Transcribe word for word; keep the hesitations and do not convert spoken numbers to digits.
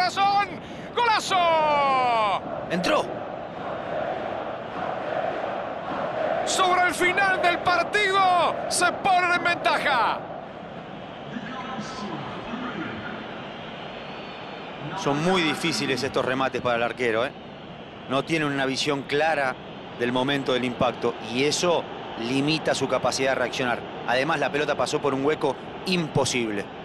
corazón. ¡Golazo! Entró. Sobre el final del partido se ponen en ventaja. Son muy difíciles estos remates para el arquero, ¿eh? No tiene una visión clara del momento del impacto y eso limita su capacidad de reaccionar. Además, la pelota pasó por un hueco imposible.